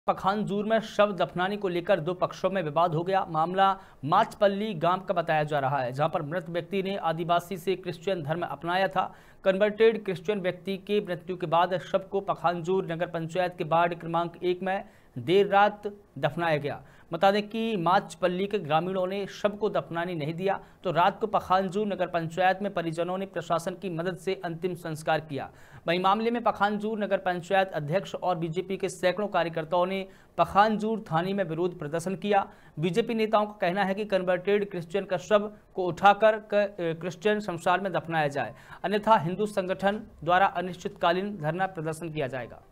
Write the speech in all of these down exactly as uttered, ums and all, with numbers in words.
पखानजूर में शव दफनाने को लेकर दो पक्षों में विवाद हो गया। मामला माचपल्ली गांव का बताया जा रहा है, जहां पर मृत व्यक्ति ने आदिवासी से क्रिश्चियन धर्म अपनाया था। कन्वर्टेड क्रिश्चियन व्यक्ति के मृत्यु के बाद शव को पखानजूर नगर पंचायत के वार्ड क्रमांक एक में देर रात दफनाया गया। बता दें कि माचपल्ली के ग्रामीणों ने शव को दफनाने नहीं दिया, तो रात को पखानजूर नगर पंचायत में परिजनों ने प्रशासन की मदद से अंतिम संस्कार किया। वहीं मामले में पखानजूर नगर पंचायत अध्यक्ष और बीजेपी के सैकड़ों कार्यकर्ताओं ने पखानजूर थाने में विरोध प्रदर्शन किया। बीजेपी नेताओं का कहना है कि कन्वर्टेड क्रिश्चियन का शव को उठाकर क्रिश्चियन शमशान में दफनाया जाए, अन्यथा हिंदू संगठन द्वारा अनिश्चितकालीन धरना प्रदर्शन किया जाएगा।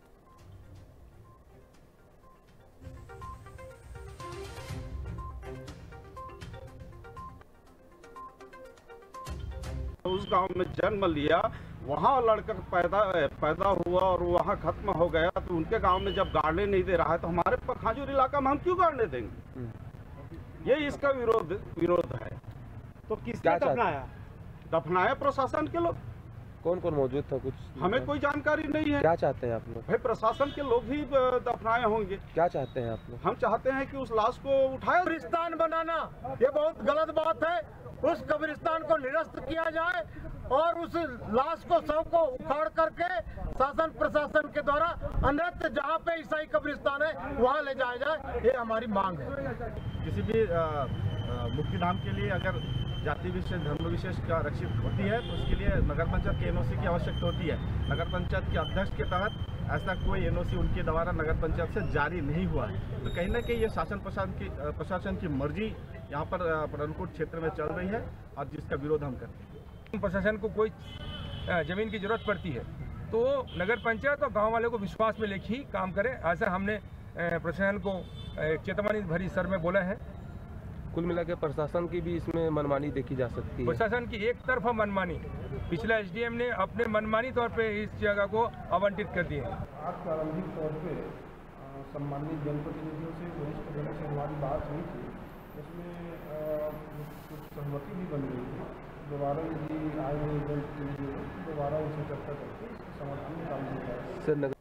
उस गांव में जन्म लिया, वहाँ लड़का पैदा पैदा हुआ और वहाँ खत्म हो गया, तो उनके गांव में जब गाड़ने नहीं दे रहा है तो हमारे पखानजूर इलाका में हम क्यों गाड़ने देंगे? ये इसका विरोध विरोध है। तो किसने दफनाया? दफनाया प्रशासन के लोग। कौन कौन मौजूद था? कुछ हमें कोई जानकारी नहीं है। क्या चाहते हैं आप लोग? भाई प्रशासन के लोग ही दफनाए होंगे। क्या चाहते हैं आप लोग? हम चाहते हैं कि उस लाश को उठाया। कब्रिस्तान बनाना ये बहुत गलत बात है। उस कब्रिस्तान को निरस्त किया जाए और उस लाश को शव को उखाड़ करके शासन प्रशासन के द्वारा अन्यत्र जहाँ पे ईसाई कब्रिस्तान है वहाँ ले जाया जाए, ये हमारी मांग है। किसी भी मुक्ति धाम के लिए अगर जाति विशेष धर्म विशेष का रक्षित होती है तो उसके लिए नगर पंचायत के एनओसी की आवश्यकता होती है। नगर पंचायत के अध्यक्ष के तहत ऐसा कोई एनओसी उनके द्वारा नगर पंचायत से जारी नहीं हुआ है। तो कहीं ना कहीं ये शासन प्रशासन की प्रशासन की मर्जी यहाँ पर पठानकोट क्षेत्र में चल रही है और जिसका विरोध हम करते हैं। प्रशासन को कोई जमीन की जरूरत पड़ती है तो नगर पंचायत और गाँव वाले को विश्वास में लेके ही काम करें, ऐसा हमने प्रशासन को चेतावनी भरी स्वर में बोला है। कुल मिला के प्रशासन की भी इसमें मनमानी देखी जा सकती है। प्रशासन की एक तरफा मनमानी, पिछला एसडीएम ने अपने मनमानी तौर पे इस जगह को आवंटित कर दिए। आज प्रारंभिक तौर पे सम्मानित जनप्रतिनिधियों से वरिष्ठ जनों से हमारी बात हुई थी, उसमें कुछ सहमति भी बन गई थी। दोबारा यदि आए हुए जनप्रतिनिधियों दोबारा उनसे चर्चा करके इसके समाधान निकाल दिया जाए।